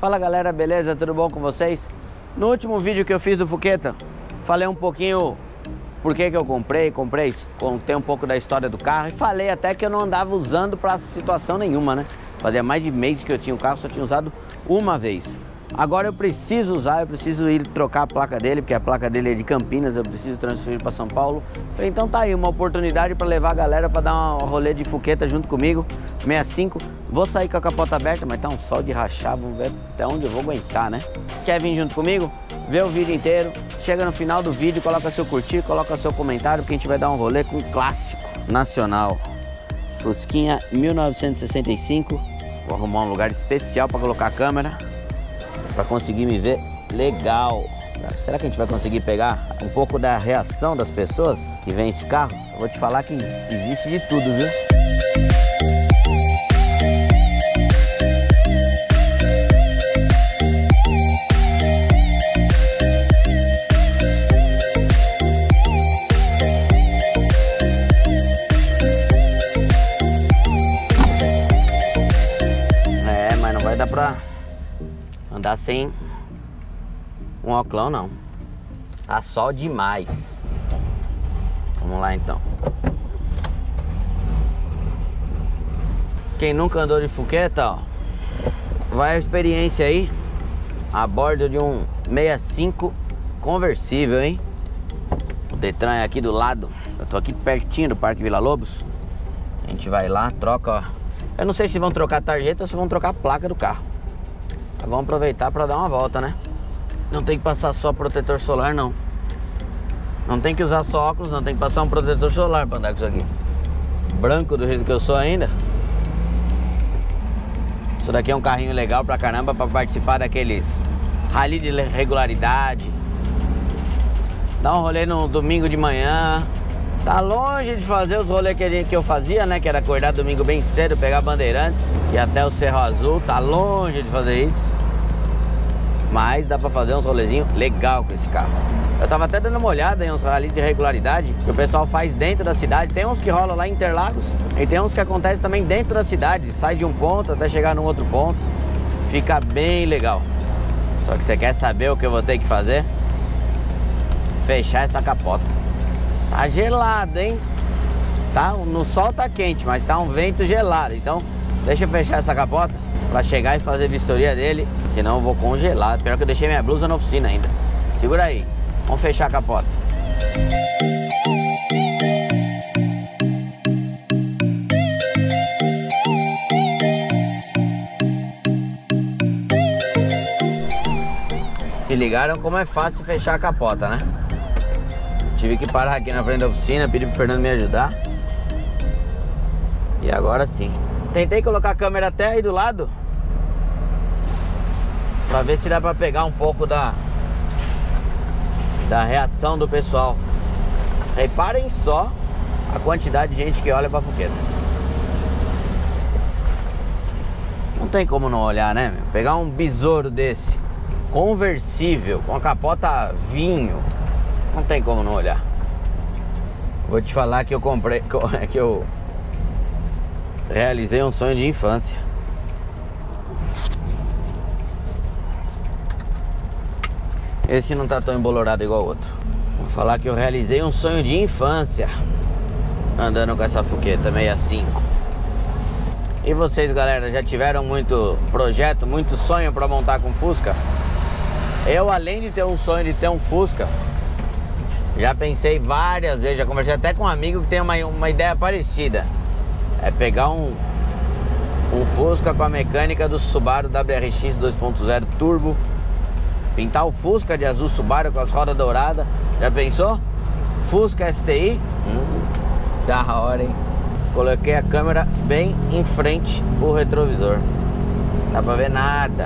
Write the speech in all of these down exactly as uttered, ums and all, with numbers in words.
Fala galera, beleza? Tudo bom com vocês? No último vídeo que eu fiz do Fuqueta, falei um pouquinho por que que eu comprei, comprei, contei um pouco da história do carro e falei até que eu não andava usando pra situação nenhuma, né? Fazia mais de mês que eu tinha o carro, só tinha usado uma vez. Agora eu preciso usar, eu preciso ir trocar a placa dele, porque a placa dele é de Campinas, eu preciso transferir para São Paulo. Falei, então tá aí, uma oportunidade para levar a galera para dar um rolê de Fuqueta junto comigo, sessenta e cinco. Vou sair com a capota aberta, mas tá um sol de rachar, vamos ver até onde eu vou aguentar, né? Quer vir junto comigo? Vê o vídeo inteiro, chega no final do vídeo, coloca seu curtir, coloca seu comentário, porque a gente vai dar um rolê com um clássico nacional. Fusquinha mil novecentos e sessenta e cinco, vou arrumar um lugar especial para colocar a câmera, para conseguir me ver legal. Será que a gente vai conseguir pegar um pouco da reação das pessoas que vêm esse carro? Eu vou te falar que existe de tudo, viu? É, mas não vai dar pra andar sem um óculos não. Tá sol demais. Vamos lá então. Quem nunca andou de Fuqueta, ó, vai a experiência aí a bordo de um sessenta e cinco conversível, hein? O Detran é aqui do lado. Eu tô aqui pertinho do Parque Vila Lobos. A gente vai lá, troca, ó. Eu não sei se vão trocar a tarjeta ou se vão trocar a placa do carro. Vamos aproveitar para dar uma volta, né? Não tem que passar só protetor solar, não. Não tem que usar só óculos, não. Tem que passar um protetor solar para andar com isso aqui. Branco do jeito que eu sou ainda. Isso daqui é um carrinho legal pra caramba para participar daqueles rally de regularidade. Dá um rolê no domingo de manhã. Tá longe de fazer os rolês que, a gente, que eu fazia, né? Que era acordar domingo bem cedo, pegar Bandeirantes e até o Cerro Azul. Tá longe de fazer isso. Mas dá pra fazer uns rolezinhos legal com esse carro. Eu tava até dando uma olhada em uns rally de regularidade que o pessoal faz dentro da cidade. Tem uns que rolam lá em Interlagos e tem uns que acontecem também dentro da cidade. Sai de um ponto até chegar num outro ponto. Fica bem legal. Só que você quer saber o que eu vou ter que fazer? Fechar essa capota. Tá gelado, hein? Tá, no sol tá quente, mas tá um vento gelado. Então, deixa eu fechar essa capota pra chegar e fazer a vistoria dele. Senão eu vou congelar. Pior que eu deixei minha blusa na oficina ainda. Segura aí. Vamos fechar a capota. Se ligaram como é fácil fechar a capota, né? Tive que parar aqui na frente da oficina, pedir pro Fernando me ajudar. E agora sim. Tentei colocar a câmera até aí do lado pra ver se dá pra pegar um pouco da Da reação do pessoal. Reparem só a quantidade de gente que olha pra Fuqueta. Não tem como não olhar, né, meu? Pegar um besouro desse conversível, com a capota vinho, não tem como não olhar. Vou te falar que eu comprei, que eu realizei um sonho de infância. Esse não tá tão embolorado igual o outro. Vou falar que eu realizei um sonho de infância andando com essa Fuqueta sessenta e cinco. E vocês, galera, já tiveram muito projeto, muito sonho para montar com Fusca? Eu, além de ter um sonho de ter um Fusca, já pensei várias vezes, já conversei até com um amigo que tem uma, uma ideia parecida. É pegar um, um Fusca com a mecânica do Subaru W R X dois ponto zero Turbo, pintar o Fusca de azul Subaru com as rodas douradas. Já pensou? Fusca S T I? Hum, da hora, hein? Coloquei a câmera bem em frente o retrovisor. Não dá pra ver nada.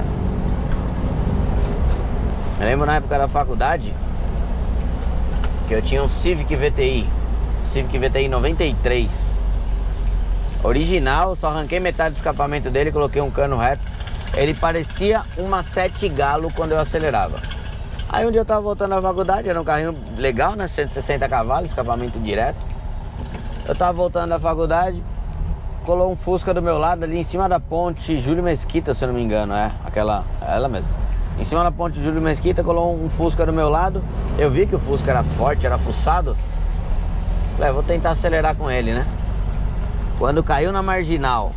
Eu lembro na época da faculdade que eu tinha um Civic V T I, Civic V T I noventa e três original, só arranquei metade do escapamento dele, coloquei um cano reto. Ele parecia uma sete galo quando eu acelerava. Aí um dia eu tava voltando da faculdade, era um carrinho legal, né, cento e sessenta cavalos, escapamento direto. Eu tava voltando da faculdade, colou um Fusca do meu lado ali em cima da ponte Júlio Mesquita, se eu não me engano, é, aquela, ela mesmo. Em cima da ponte Júlio Mesquita colou um Fusca do meu lado. Eu vi que o Fusca era forte, era fuçado. Falei, vou tentar acelerar com ele, né? Quando caiu na marginal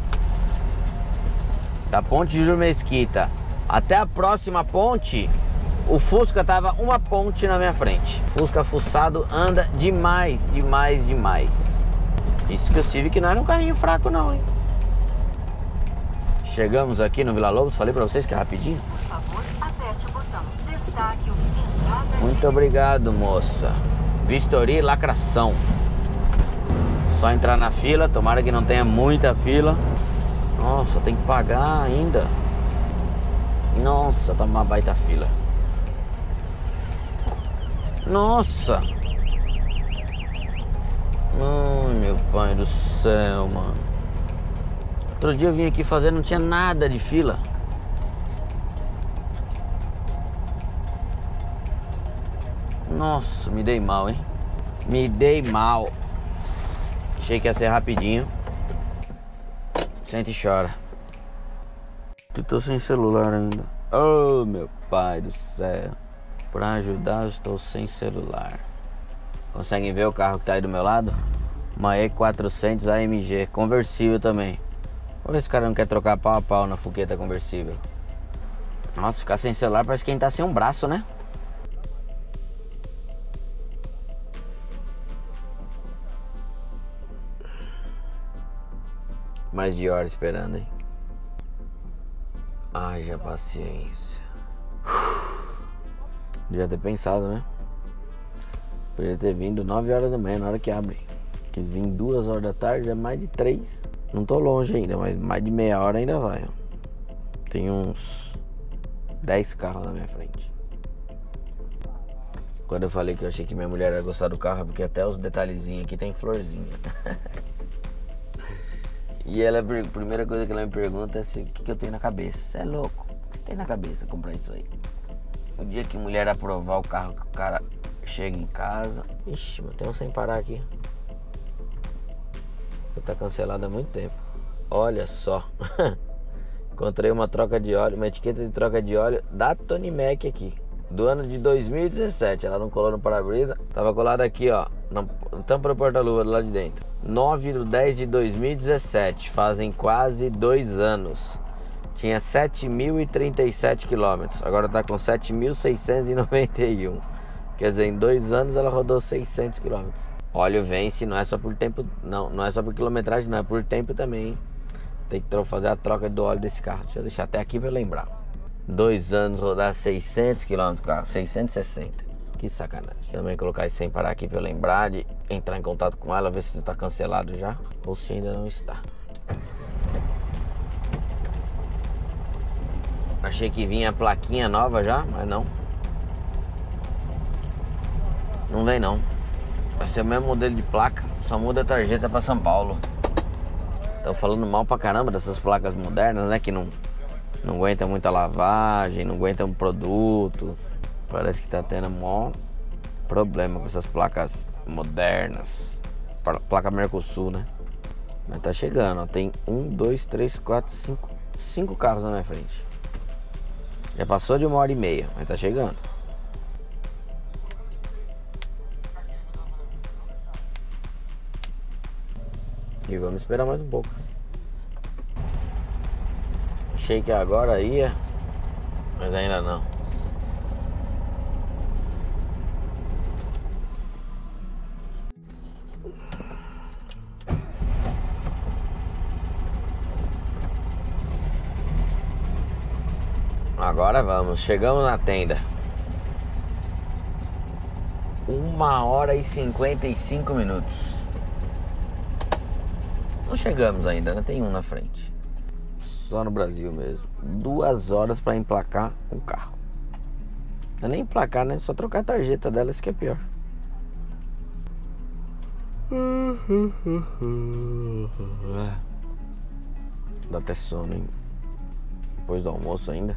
da ponte Júlio Mesquita até a próxima ponte, o Fusca tava uma ponte na minha frente. Fusca fuçado anda demais, demais, demais. Isso que o Civic não era um carrinho fraco não, hein? Chegamos aqui no Vila Lobos, falei pra vocês que é rapidinho. Por favor, aperte o botão. Destaque o entrada. Muito obrigado, moça. Vistoria e lacração. Só entrar na fila, tomara que não tenha muita fila. Nossa, tem que pagar ainda. Nossa, tá uma baita fila. Nossa. Ai, meu pai do céu, mano. Outro dia eu vim aqui fazer, não tinha nada de fila. Nossa, me dei mal, hein? Me dei mal. Achei que ia ser rapidinho. Sente e chora. Eu tô sem celular ainda. Oh, meu pai do céu. Pra ajudar, eu estou sem celular. Conseguem ver o carro que tá aí do meu lado? Uma E quatrocentos A M G, conversível também. Vamos ver se o cara não quer trocar pau a pau na Fuqueta conversível. Nossa, ficar sem celular parece quem tá sem um braço, né? Mais de hora esperando, hein? Haja paciência. Devia ter pensado, né? Podia ter vindo nove horas da manhã, na hora que abre. Quis vir duas horas da tarde, é mais de três. Não tô longe ainda, mas mais de meia hora ainda vai. Ó. Tem uns dez carros na minha frente. Quando eu falei que eu achei que minha mulher ia gostar do carro, é porque até os detalhezinhos aqui tem florzinha. E ela, a primeira coisa que ela me pergunta é se, o que, que eu tenho na cabeça. Você é louco? O que tem na cabeça comprar isso aí? O dia que mulher aprovar o carro, que o cara chega em casa. Ixi, mas tem um sem parar aqui. Tá cancelado há muito tempo. Olha só. Encontrei uma troca de óleo, uma etiqueta de troca de óleo da Tony Mac aqui, do ano de dois mil e dezessete. Ela não colou no para-brisa. Tava colada aqui, ó, na tampa do porta-luva do lado de dentro. nove de dez de dois mil e dezessete. Fazem quase dois anos. Tinha sete mil e trinta e sete quilômetros. Agora tá com sete mil seiscentos e noventa e um. Quer dizer, em dois anos ela rodou seiscentos quilômetros. Óleo vence, não é só por tempo, não, não é só por quilometragem, não é por tempo também, hein? Tem que fazer a troca do óleo desse carro. Deixa eu deixar até aqui pra lembrar. Dois anos rodar seiscentos quilômetros, carro, seiscentos e sessenta. Que sacanagem. Também colocar isso sem parar aqui pra eu lembrar de entrar em contato com ela, ver se tá cancelado já ou se ainda não está. Achei que vinha a plaquinha nova já, mas não. Não vem não. Vai ser o mesmo modelo de placa, só muda a tarjeta pra São Paulo. Estão falando mal pra caramba dessas placas modernas, né? Que não, não aguentam muita lavagem, não aguentam produto. Parece que tá tendo maior problema com essas placas modernas. Placa Mercosul, né? Mas tá chegando, ó. Tem um, dois, três, quatro, cinco, cinco carros na minha frente. Já passou de uma hora e meia, mas tá chegando. E vamos esperar mais um pouco. Achei que agora ia, mas ainda não. Agora vamos, chegamos na tenda. Uma hora e cinquenta e cinco minutos. Não chegamos ainda, né? Tem um na frente. Só no Brasil mesmo. Duas horas pra emplacar um carro. Não é nem emplacar, né? Só trocar a tarjeta dela, isso que é pior. Dá até sono, hein? Depois do almoço ainda.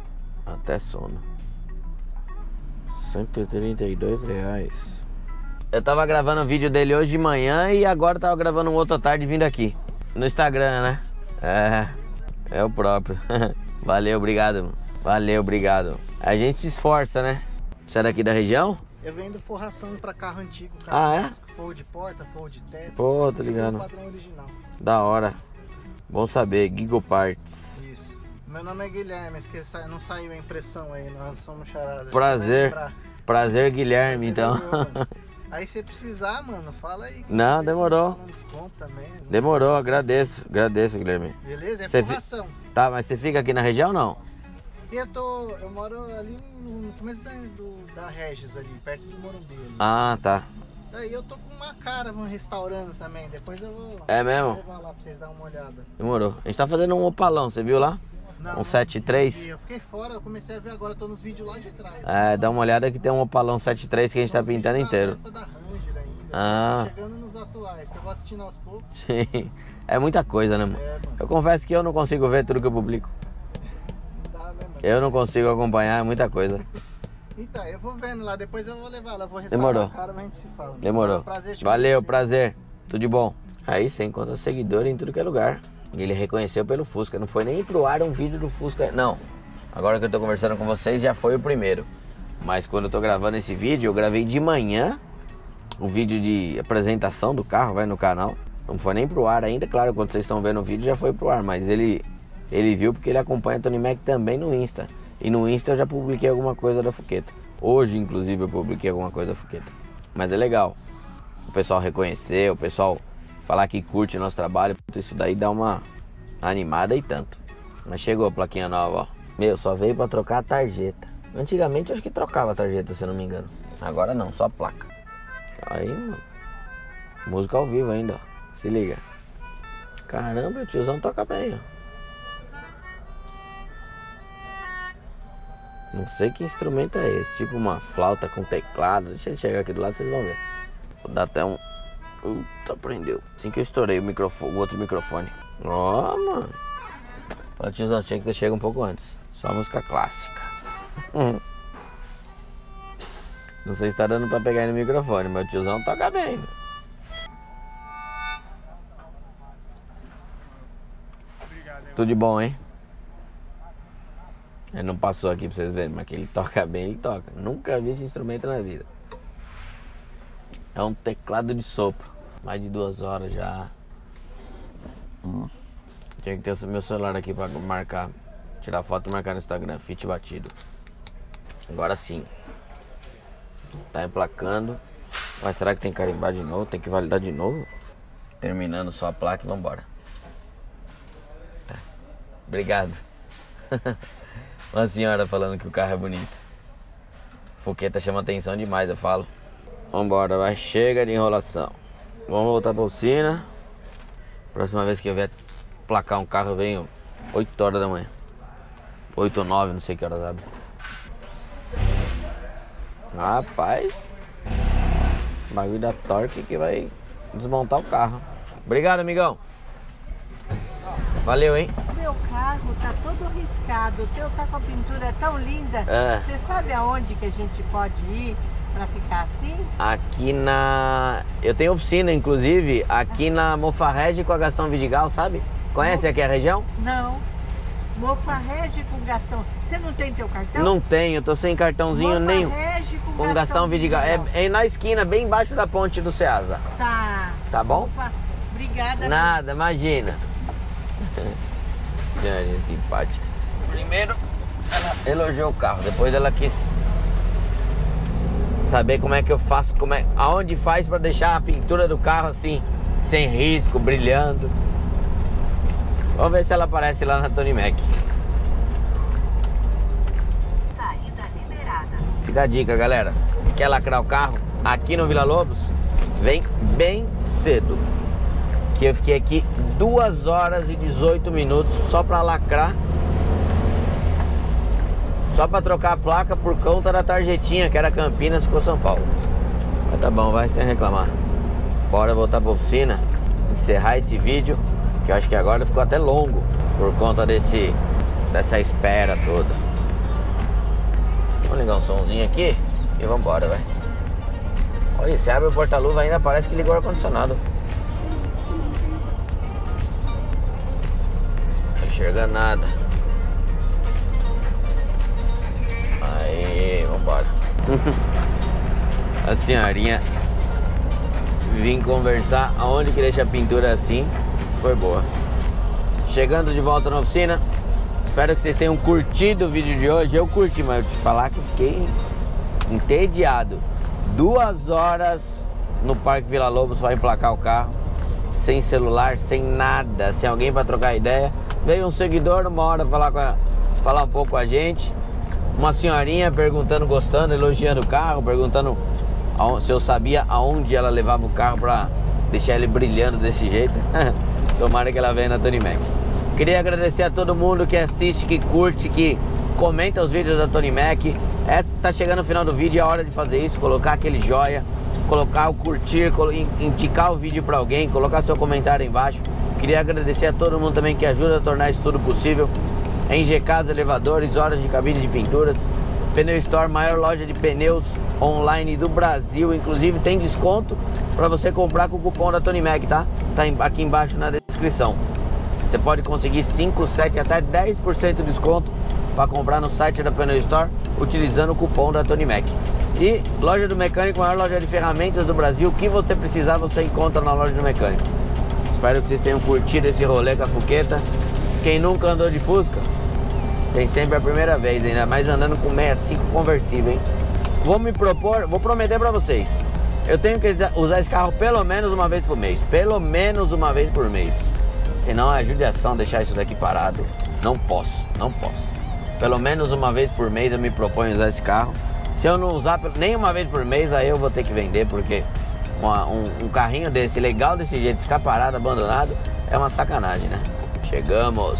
Até sono. cento e trinta e dois reais. Eu tava gravando o vídeo dele hoje de manhã e agora tava gravando um outro à tarde vindo aqui. No Instagram, né? É, é o próprio. Valeu, obrigado. Valeu, obrigado. A gente se esforça, né? Você é daqui da região? Eu vendo forração pra carro antigo, carro Ah, é? clássico, forro de porta, forro de teto. Pô, tô ligado. Padrão original. Da hora. Bom saber, Gigo Parts. Isso. Meu nome é Guilherme, esqueci, não saiu a impressão aí, nós somos charadas. Prazer. Prazer, Guilherme, então. Aí se precisar, mano, fala aí. Não, demorou. Um desconto também. Demorou, agradeço. Agradeço, Guilherme. Beleza? É Cê forração. Fi... Tá, mas você fica aqui na região ou não? Eu tô. Eu moro ali no começo da, do, da Regis ali, perto do Morumbi. Ali. Ah, tá. Daí eu tô com uma cara restaurando também. Depois eu vou é mesmo? levar lá pra vocês darem uma olhada. Demorou. A gente tá fazendo um opalão, você viu lá? Não, um sete três. Eu fiquei fora, eu comecei a ver agora, eu tô nos vídeos lá de trás. É, né? dá uma olhada que tem um opalão sete três que a gente tá pintando inteiro. Da Ranger ainda. Ah. Tá chegando nos atuais, que eu vou assistindo aos poucos. Sim. É muita coisa, né, mano? É, mano. Eu confesso que eu não consigo ver tudo que eu publico. Não dá, né, mano? Eu não consigo acompanhar, é muita coisa. Então, eu vou vendo lá, depois eu vou levar ela, vou Demorou. restaurar a cara, mas a gente se fala. Demorou. É um prazer te Valeu, conhecer. prazer. Tudo de bom. Aí você encontra seguidor em tudo que é lugar. Ele reconheceu pelo Fusca, não foi nem pro ar um vídeo do Fusca, não. Agora que eu tô conversando com vocês, já foi o primeiro. Mas quando eu tô gravando esse vídeo, eu gravei de manhã o vídeo de apresentação do carro, vai no canal. Não foi nem pro ar ainda, claro, quando vocês estão vendo o vídeo já foi pro ar, mas ele, ele viu porque ele acompanha Tony Mac também no Insta. E no Insta eu já publiquei alguma coisa da Fuqueta. Hoje, inclusive, eu publiquei alguma coisa da Fuqueta. Mas é legal o pessoal reconhecer, o pessoal falar que curte o nosso trabalho. Isso daí dá uma animada e tanto. Mas chegou a plaquinha nova, ó. Meu, só veio pra trocar a tarjeta. Antigamente eu acho que trocava a tarjeta, se eu não me engano. Agora não, só a placa. Aí, mano. Música ao vivo ainda, ó. Se liga. Caramba, o tiozão toca bem, ó. Não sei que instrumento é esse. Tipo uma flauta com teclado. Deixa ele chegar aqui do lado, vocês vão ver. Vou dar até um... Puta, prendeu. Assim que eu estourei o, microfone, o outro microfone. Ó, oh, mano. Fala, tiozão, tinha que ter chegado um pouco antes. Só música clássica. Não sei se tá dando pra pegar aí no microfone, mas o tiozão toca bem. Tudo de bom, hein? Ele não passou aqui pra vocês verem, mas que ele toca bem, ele toca. Nunca vi esse instrumento na vida. É um teclado de sopro. Mais de duas horas já. Hum. Tinha que ter o meu celular aqui pra marcar. Tirar foto e marcar no Instagram. Fit batido. Agora sim. Tá emplacando. Mas será que tem que carimbar de novo? Tem que validar de novo? Terminando só a placa e vambora. É. Obrigado. Uma senhora falando que o carro é bonito. Fuqueta chama atenção demais, eu falo. Vambora, vai. Chega de enrolação. Vamos voltar pra oficina. Próxima vez que eu vier placar um carro, eu venho oito horas da manhã. oito ou nove, não sei que horas abre. Rapaz, bagulho da Torque que vai desmontar o carro. Obrigado, amigão. Valeu, hein? Meu carro tá todo riscado, o teu tá com a pintura tão linda. É. Você sabe aonde que a gente pode ir pra ficar assim? Aqui na... Eu tenho oficina, inclusive, aqui na Mofarrege com a Gastão Vidigal, sabe? Conhece aqui a região? Não. Mofarrege com Gastão. Você não tem teu cartão? Não tenho, tô sem cartãozinho nenhum. Mofarrege com, Com Gastão, Gastão Vidigal. Vidigal. É, é na esquina, bem embaixo da ponte do Ceasa. Tá. Tá bom? Mofa... Obrigada. Nada, imagina. Senhorinha simpática. Primeiro, ela elogiou o carro. Depois ela quis saber como é que eu faço, como é, aonde faz pra deixar a pintura do carro assim, sem risco, brilhando. Vamos ver se ela aparece lá na Tony Mac. Saída liberada. Fica a dica, galera. Quer lacrar o carro? Aqui no Vila Lobos, vem bem cedo. Que eu fiquei aqui duas horas e dezoito minutos só pra lacrar. Só pra trocar a placa por conta da tarjetinha, que era Campinas, ficou São Paulo. Mas tá bom, vai sem reclamar. Bora voltar pra oficina, encerrar esse vídeo, que eu acho que agora ficou até longo por conta desse, dessa espera toda. Vamos ligar um somzinho aqui e vambora, vai. Olha, você abre o porta-luva ainda parece que ligou o ar-condicionado. Não enxerga nada. Aí, vambora. A senhorinha vim conversar aonde que deixa a pintura assim. Foi boa. Chegando de volta na oficina. Espero que vocês tenham curtido o vídeo de hoje. Eu curti, mas eu te falar que eu fiquei entediado. Duas horas no Parque Vila Lobos para emplacar o carro. Sem celular, sem nada. Sem alguém para trocar ideia. Veio um seguidor uma hora falar, com a, falar um pouco com a gente. Uma senhorinha perguntando, gostando, elogiando o carro. Perguntando se eu sabia aonde ela levava o carro para deixar ele brilhando desse jeito. Tomara que ela venha na Tony Mac. Queria agradecer a todo mundo que assiste, que curte, que comenta os vídeos da Tony Mac. Essa tá chegando no final do vídeo, é hora de fazer isso, colocar aquele joia, colocar o curtir, indicar o vídeo para alguém, colocar seu comentário aí embaixo. Queria agradecer a todo mundo também que ajuda a tornar isso tudo possível. Em G Ks, elevadores, horas de cabine de pinturas, Pneu Store, maior loja de pneus online do Brasil. Inclusive tem desconto para você comprar com o cupom da Tony Mac, tá? Tá aqui embaixo na descrição. Você pode conseguir cinco, sete, até dez por cento de desconto para comprar no site da Pneu Store utilizando o cupom da Tony Mac. E loja do mecânico, maior loja de ferramentas do Brasil. O que você precisar você encontra na loja do mecânico. Espero que vocês tenham curtido esse rolê com a Fuqueta. Quem nunca andou de Fusca tem sempre a primeira vez, ainda mais andando com sessenta e cinco conversível, hein? Vou me propor, vou prometer para vocês, eu tenho que usar esse carro pelo menos uma vez por mês. Pelo menos uma vez por mês. Senão é judiação deixar isso daqui parado. Não posso, não posso. Pelo menos uma vez por mês eu me proponho usar esse carro. Se eu não usar nem uma vez por mês, aí eu vou ter que vender, porque uma, um, um carrinho desse, legal desse jeito, ficar parado, abandonado, é uma sacanagem, né? Chegamos.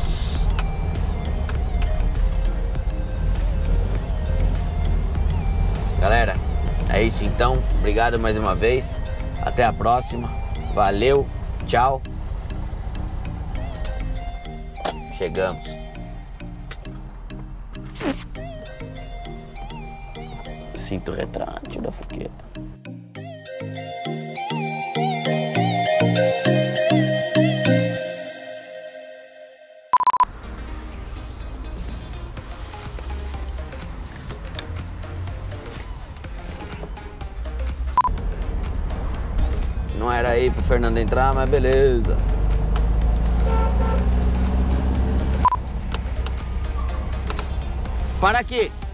Galera, é isso então. Obrigado mais uma vez. Até a próxima. Valeu. Tchau. Chegamos. Sinto retrátil da Fuqueta. Não era aí pro Fernando entrar, mas beleza. Para aqui.